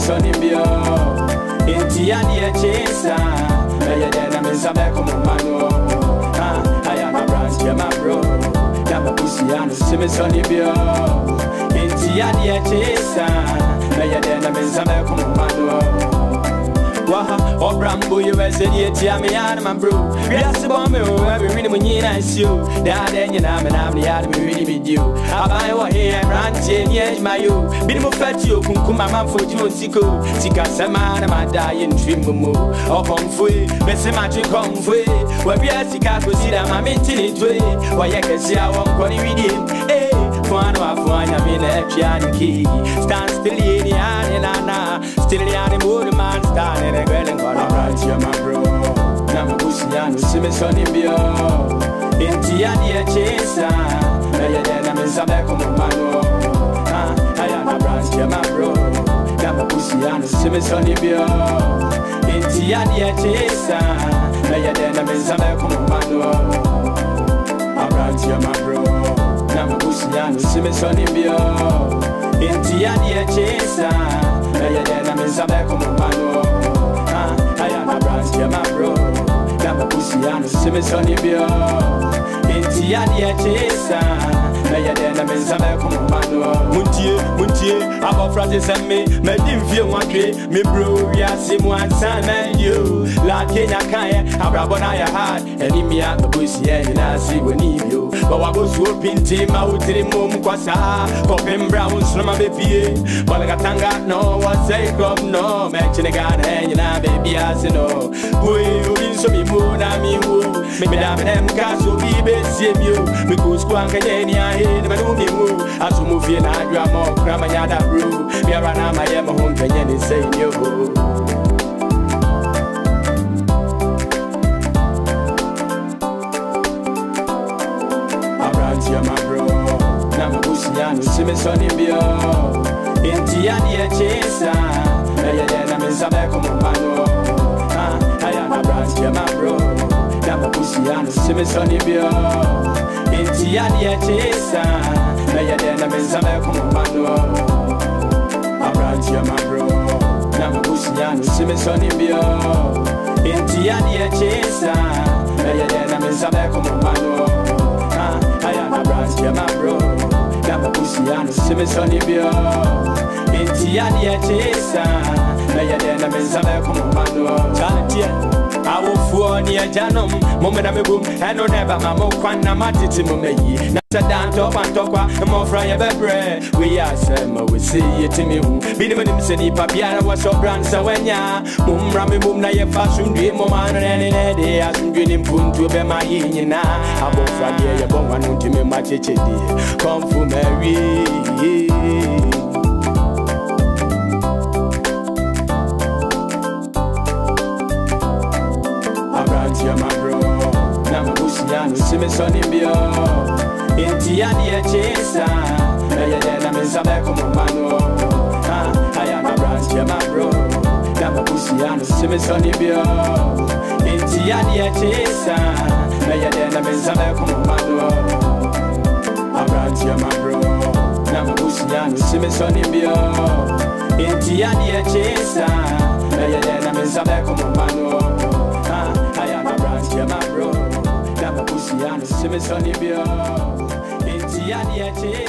sonny bio. Intiania chesa, I am a Sabeco Mano. I am a branch, my bro. Yama pussy and Simsony bio. Intiania chesa, I am a Sabeco Mano. Waha, or Brambo, you as a dear Tiamian, my bro. Yes, the bomb, every minute when you nice you. That then you know, and I'm the enemy really with you. I buy what here, branch, and yes, my you. Been more fat you, Kunkuma, for you, Siko. Sika Samana, my dying dream, Mumu. Or come free, Bessemachi come free. Where we are Sika, go see that I'm in it way. Why I can see I won't call it with him. Eh, one of one, I'm in a piano key. Stand still in the Anna, still in the moon, man, standing. I'm right here, my bro. Now, Busian, Simson, Bio. Intiania Chesa. I'm in Sabeco Mano. I am a branch here, my bro. Now, Busian, Simson, Bio. Intiania Chesa. I'm in Sabeco Mano. I'm right here, my bro. Now, Busian, Simson, Bio. Intiania Chesa. I'm in Sabeco Mano. I am a branch, my bro. Yama pussy and Simson Bio. Intiania Chesa. I am a Sabeco Mano. Muntie, about Francis and me. Made him feel one day. Me bro, we are sim one time and you. La Kenya Kaya, Abrabonaya hard. And in me at the pussy, and I see when you. But I was whooping team out to the mum quasa. Copin brown, slumma baby. But I got no, what's a crop, no. Matching a gun, and you know, baby, as you know. Boy, you didn't so me moon, I mean, who. Maybe I'm an castle, be save you. Because Quankania, I hate my own move. As you move in, I drum more, Cramayada brew. We are on my home, can you say you? My bro, now Busian, Simson Bio, Intiania Chesa, I am in Sabeco Mano. I am a branch, my bro, now Busian, Simson Bio, Intiania Chesa, I am in Sabeco Mano. A branch, my bro, now Busian, Simson Bio, Intiania Chesa, I am in Sabeco Mano. I am a branch, my bro. Yama pussy and Simson Bio. Intiania Chesa. I am a Sabeco Mano. Charlie. I will for near Janum, Moment of a boom, and no never, Mamma, Quana Matiti, not a down top and talk, and more fry a bread. We are some, we see it to me. Bidman City, Papiana was so brand, so when ya, Mum Rami Mum, na your fashion, dream, Moman, and any day, as you get in Pun to be my yin. I won't forget your bone, and to me, my chichi, come for Mary. My bro, now Busian, Simson Bio, Intiania Chesa, I am in Sabeco Mano. I am a branch, my bro, now Busian, Simson Bio, Intiania Chesa, I am in Sabeco Mano. A branch, my bro, now Busian, Simson Bio, Intiania Chesa, I am in Sabeco Mano. My bro, Yama Busian, Simson Bio, Intiania Chesa.